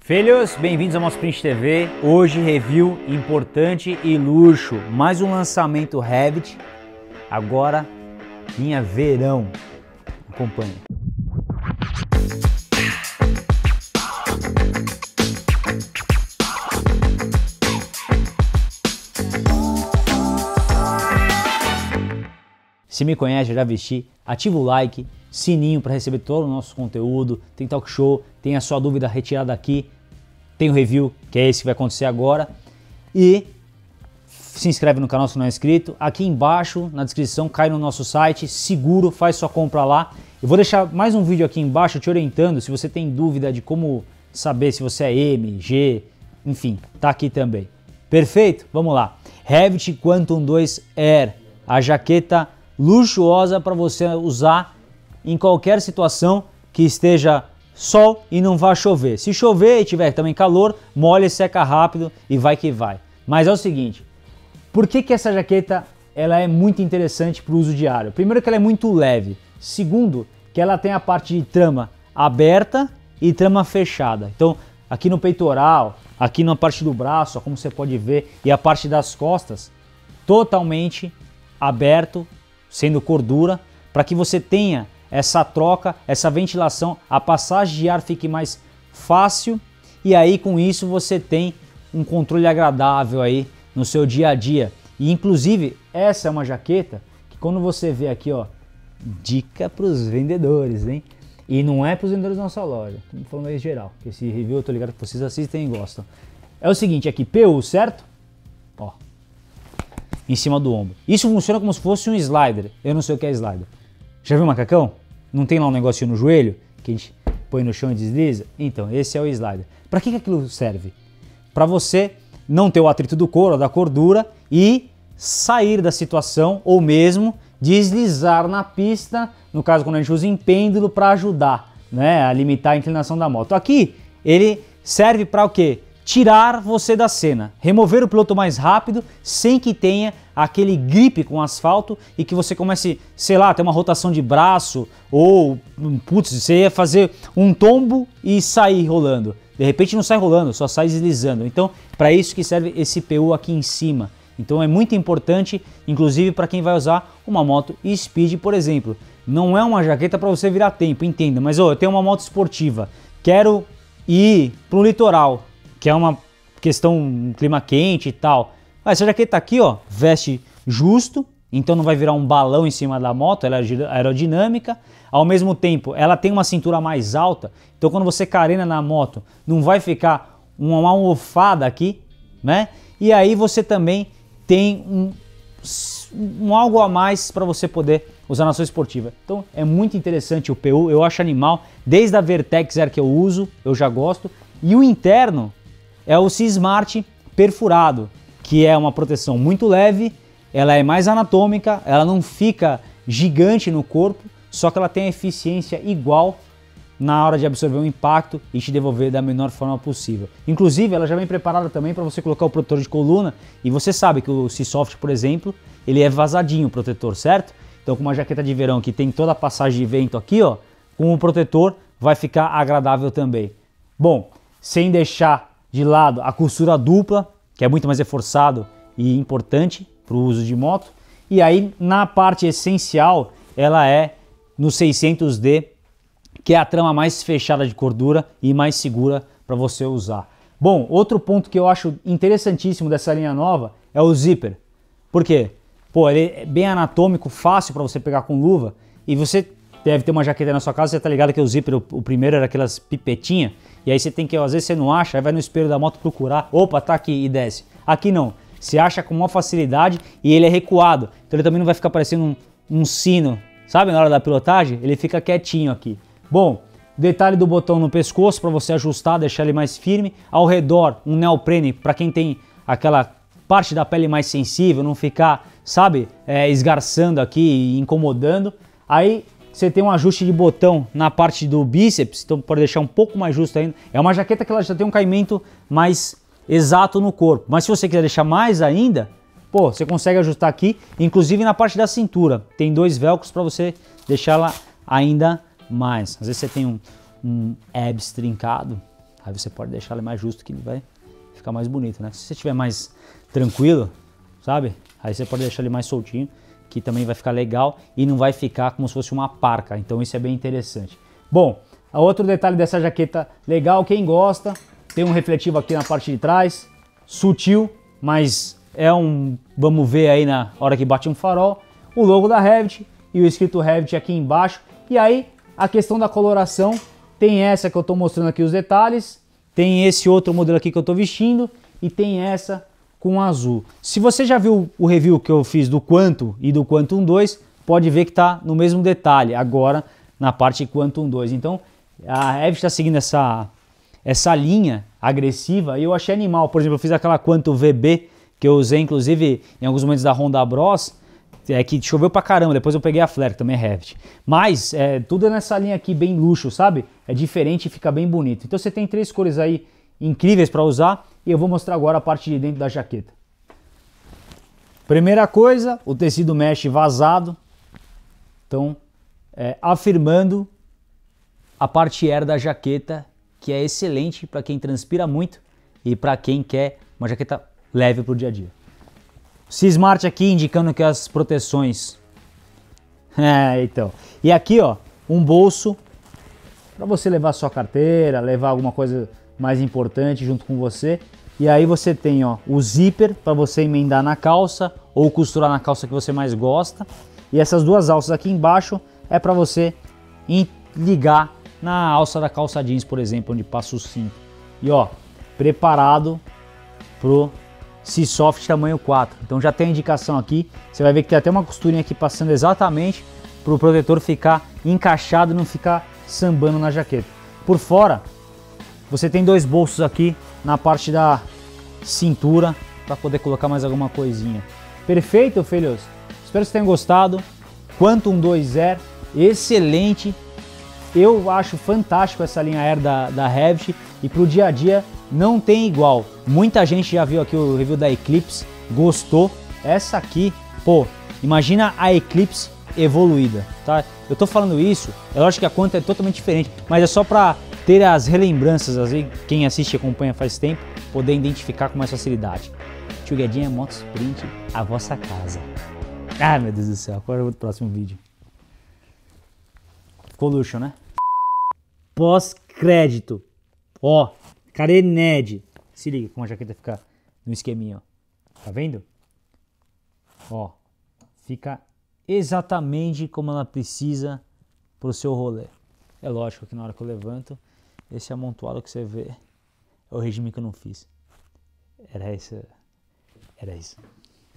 Filhos, bem-vindos ao nosso Print TV. Hoje review importante e luxo, mais um lançamento Revit, agora linha verão. Acompanhe. Se me conhece, já vesti, ativa o like, sininho para receber todo o nosso conteúdo, tem talk show, tem a sua dúvida retirada aqui, tem o review, que é esse que vai acontecer agora, e se inscreve no canal se não é inscrito. Aqui embaixo na descrição cai no nosso site, seguro, faz sua compra lá. Eu vou deixar mais um vídeo aqui embaixo te orientando se você tem dúvida de como saber se você é M, G, enfim, tá aqui também. Perfeito? Vamos lá. Revit Quantum 2 Air, a jaqueta luxuosa para você usar em qualquer situação que esteja sol e não vá chover. Se chover e tiver também calor, molha e seca rápido e vai que vai. Mas é o seguinte, por que essa jaqueta ela é muito interessante para o uso diário? Primeiro que ela é muito leve. Segundo, que ela tem a parte de trama aberta e trama fechada. Então, aqui no peitoral, aqui na parte do braço, como você pode ver, e a parte das costas, totalmente aberto, sendo cordura, para que você tenha essa troca, essa ventilação, a passagem de ar fique mais fácil e aí com isso você tem um controle agradável aí no seu dia a dia. E inclusive essa é uma jaqueta que quando você vê aqui, ó, dica para os vendedores, hein? E não é para os vendedores da nossa loja, estamos falando aí geral, que esse review eu tô ligado que vocês assistem e gostam. É o seguinte, aqui PU, certo? Ó, em cima do ombro. Isso funciona como se fosse um slider. Eu não sei o que é slider. Já viu o macacão? Não tem lá um negocinho no joelho que a gente põe no chão e desliza? Então, esse é o slider. Para que aquilo serve? Para você não ter o atrito do couro, da cordura e sair da situação ou mesmo deslizar na pista, no caso quando a gente usa em pêndulo para ajudar, né, a limitar a inclinação da moto. Aqui ele serve para o quê? Tirar você da cena, remover o piloto mais rápido sem que tenha aquele gripe com asfalto e que você comece, sei lá, ter uma rotação de braço ou, putz, você ia fazer um tombo e sair rolando. De repente não sai rolando, só sai deslizando. Então, para isso que serve esse PU aqui em cima. Então é muito importante, inclusive para quem vai usar uma moto Speed, por exemplo. Não é uma jaqueta para você virar tempo, entenda, mas eu tenho uma moto esportiva, quero ir para o litoral, que é uma questão, um clima quente e tal. Essa jaqueta aqui, ó, veste justo, então não vai virar um balão em cima da moto, ela é aerodinâmica. Ao mesmo tempo, ela tem uma cintura mais alta, então quando você carena na moto, não vai ficar uma almofada aqui, né? E aí você também tem um algo a mais para você poder usar na sua esportiva. Então é muito interessante o PU, eu acho animal. Desde a Vertex Air que eu uso, eu já gosto. E o interno é o C-Smart perfurado, que é uma proteção muito leve, ela é mais anatômica, ela não fica gigante no corpo, só que ela tem a eficiência igual na hora de absorver o impacto e te devolver da menor forma possível. Inclusive, ela já vem preparada também para você colocar o protetor de coluna, e você sabe que o C-Soft, por exemplo, ele é vazadinho o protetor, certo? Então com uma jaqueta de verão que tem toda a passagem de vento aqui, ó, com o protetor vai ficar agradável também. Bom, sem deixar de lado a costura dupla, que é muito mais reforçado e importante para o uso de moto. E aí na parte essencial ela é no 600D, que é a trama mais fechada de cordura e mais segura para você usar. Bom, outro ponto que eu acho interessantíssimo dessa linha nova é o zíper. Por quê? Pô, ele é bem anatômico, fácil para você pegar com luva, e você deve ter uma jaqueta na sua casa, você tá ligado que o zíper, o primeiro era aquelas pipetinhas, e aí você tem que, às vezes você não acha, aí vai no espelho da moto procurar, opa, tá aqui e desce. Aqui não, você acha com maior facilidade e ele é recuado, então ele também não vai ficar parecendo um sino, sabe, na hora da pilotagem, ele fica quietinho aqui. Bom, detalhe do botão no pescoço para você ajustar, deixar ele mais firme, ao redor um neoprene para quem tem aquela parte da pele mais sensível, não ficar, sabe, esgarçando aqui e incomodando. Aí você tem um ajuste de botão na parte do bíceps, então pode deixar um pouco mais justo ainda. É uma jaqueta que ela já tem um caimento mais exato no corpo, mas se você quiser deixar mais ainda, pô, você consegue ajustar aqui, inclusive na parte da cintura. Tem dois velcros para você deixar ela ainda mais. Às vezes você tem um abs trincado, Aí você pode deixar ele mais justo que ele vai ficar mais bonito, né? Se você estiver mais tranquilo, sabe? Aí você pode deixar ele mais soltinho, que também vai ficar legal e não vai ficar como se fosse uma parca. Então isso é bem interessante. Bom, outro detalhe dessa jaqueta legal, quem gosta, tem um refletivo aqui na parte de trás, sutil, mas é um, vamos ver aí na hora que bate um farol, o logo da Revit e o escrito Revit aqui embaixo. E aí a questão da coloração, tem essa que eu estou mostrando aqui os detalhes, tem esse outro modelo aqui que eu estou vestindo e tem essa com azul. Se você já viu o review que eu fiz do Quantum e do Quantum 2, pode ver que está no mesmo detalhe, agora na parte Quantum 2. Então a Revit está seguindo essa linha agressiva e eu achei animal. Por exemplo, eu fiz aquela Quantum VB que eu usei inclusive em alguns momentos da Honda Bros, que choveu pra caramba, depois eu peguei a Flare, que também é Revit. Mas tudo nessa linha aqui bem luxo, sabe? É diferente e fica bem bonito. Então você tem 3 cores aí incríveis para usar e eu vou mostrar agora a parte de dentro da jaqueta. Primeira coisa, o tecido mesh vazado. Então, afirmando a parte air da jaqueta, que é excelente para quem transpira muito e para quem quer uma jaqueta leve para o dia a dia. C-Smart aqui indicando que as proteções. Então. E aqui, ó, um bolso para você levar sua carteira, levar alguma coisa mais importante junto com você. E aí você tem, ó, o zíper para você emendar na calça ou costurar na calça que você mais gosta. E essas duas alças aqui embaixo é para você ligar na alça da calça jeans, por exemplo, onde passa o cinto. E ó, preparado pro C-Soft tamanho 4. Então já tem a indicação aqui. Você vai ver que tem até uma costurinha aqui passando exatamente para o protetor ficar encaixado e não ficar sambando na jaqueta. Por fora, você tem 2 bolsos aqui na parte da cintura para poder colocar mais alguma coisinha. Perfeito, filhos? Espero que vocês tenham gostado. Quantum 2 Air, excelente. Eu acho fantástico essa linha Air da Revit e para o dia a dia não tem igual. Muita gente já viu aqui o review da Eclipse, gostou. Essa aqui, pô, imagina a Eclipse evoluída, tá? Eu tô falando isso, é lógico que a conta é totalmente diferente, mas é só para ter as relembranças, assim, quem assiste e acompanha faz tempo, poder identificar com mais facilidade. Tio Guedinha Motosprint, a vossa casa. Ai, meu Deus do céu, qual é o próximo vídeo? Ficou luxo, né? Pós-crédito. Ó, Carened. Se liga como a jaqueta fica no esqueminha, ó. Tá vendo? Ó, fica exatamente como ela precisa pro seu rolê. É lógico que na hora que eu levanto, esse amontoado que você vê é o regime que eu não fiz. Era isso.